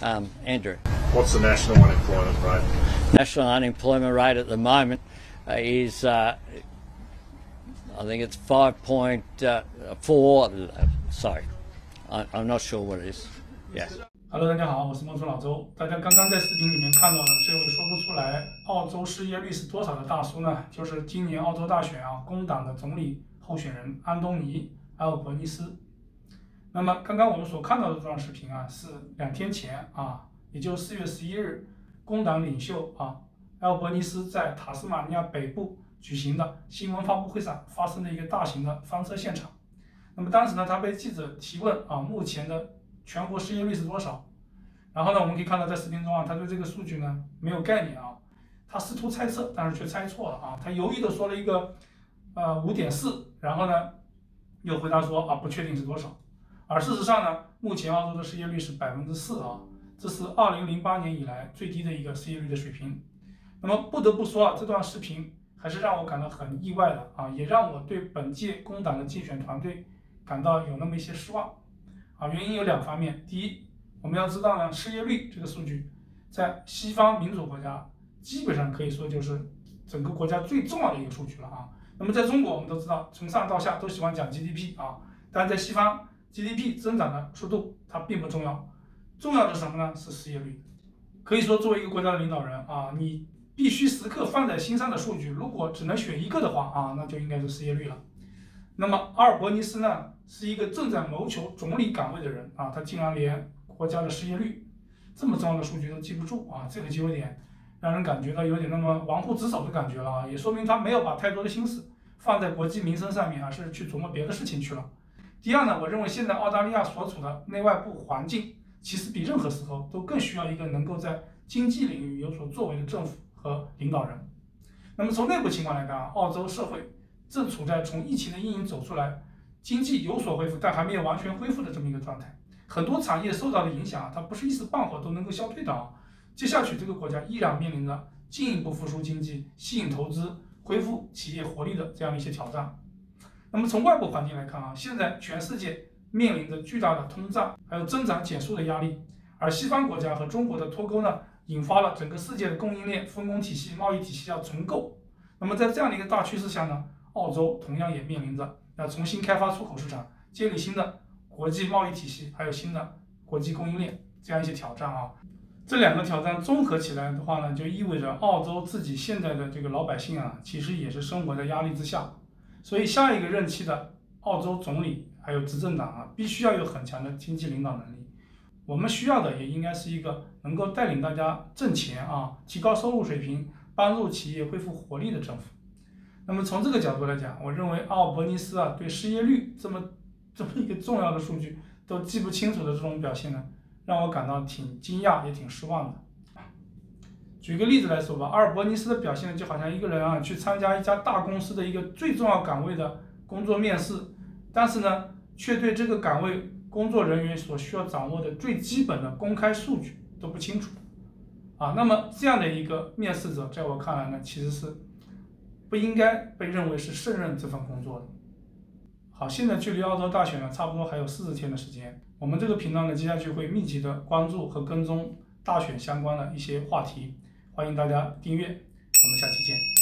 Andrew. What's the national unemployment rate? National unemployment rate at the moment is, I think it's 5.4. Sorry, I'm not sure what it is. Yeah. Hello， 大家好，我是孟村老周。大家刚刚在视频里面看到的这位说不出来澳洲失业率是多少的大叔呢，就是今年澳洲大选工党的总理候选人安东尼·埃尔伯尼斯。那么刚刚我们所看到的这段视频是2天前也就是4月11日，工党领袖埃尔伯尼斯在塔斯马尼亚北部举行的新闻发布会上发生的一个大型的翻车现场。那么当时呢，他被记者提问目前的全国失业率是多少？然后呢，我们可以看到在视频中他对这个数据呢没有概念他试图猜测，但是却猜错了他犹豫的说了一个5.4，然后呢又回答说不确定是多少。而事实上呢，目前澳洲的失业率是4%这是2008年以来最低的一个失业率的水平。那么不得不说这段视频还是让我感到很意外的也让我对本届工党的竞选团队感到有那么一些失望原因有2方面。第一，我们要知道呢，失业率这个数据在西方民主国家基本上可以说就是整个国家最重要的一个数据了那么在中国我们都知道，从上到下都喜欢讲 GDP 但在西方 GDP 增长的速度它并不重要，重要的是什么呢？是失业率。可以说作为一个国家的领导人你必须时刻放在心上的数据，如果只能选一个的话那就应该是失业率了。那么阿尔伯尼斯呢，是一个正在谋求总理岗位的人他竟然连国家的失业率这么重要的数据都记不住这个就有点让人感觉到有点那么玩忽职守的感觉了也说明他没有把太多的心思放在国计民生上面是去琢磨别的事情去了。第二呢，我认为现在澳大利亚所处的内外部环境其实比任何时候都更需要一个能够在经济领域有所作为的政府和领导人。那么从内部情况来看澳洲社会正处在从疫情的阴影走出来，经济有所恢复但还没有完全恢复的这么一个状态。很多产业受到的影响它不是一时半会儿都能够消退的接下去这个国家依然面临着进一步复苏经济、吸引投资、恢复企业活力的这样的一些挑战。那么从外部环境来看现在全世界面临着巨大的通胀还有增长减速的压力，而西方国家和中国的脱钩呢，引发了整个世界的供应链分工体系、贸易体系要重构。那么在这样的一个大趋势下呢，澳洲同样也面临着要重新开发出口市场、建立新的国际贸易体系，还有新的国际供应链这样一些挑战这2个挑战综合起来的话呢，就意味着澳洲自己现在的这个老百姓其实也是生活在压力之下。所以下一个任期的澳洲总理还有执政党必须要有很强的经济领导能力。我们需要的也应该是一个能够带领大家挣钱提高收入水平，帮助企业恢复活力的政府。那么从这个角度来讲，我认为阿尔伯尼斯对失业率这么一个重要的数据都记不清楚的这种表现呢，让我感到挺惊讶也挺失望的。举个例子来说吧，阿尔伯尼斯的表现就好像一个人去参加一家大公司的一个最重要岗位的工作面试，但是呢却对这个岗位工作人员所需要掌握的最基本的公开数据都不清楚那么这样的一个面试者在我看来呢，其实是不应该被认为是胜任这份工作的。好，现在距离澳洲大选呢差不多还有40天的时间，我们这个频道呢接下去会密集的关注和跟踪大选相关的一些话题，欢迎大家订阅，我们下期见。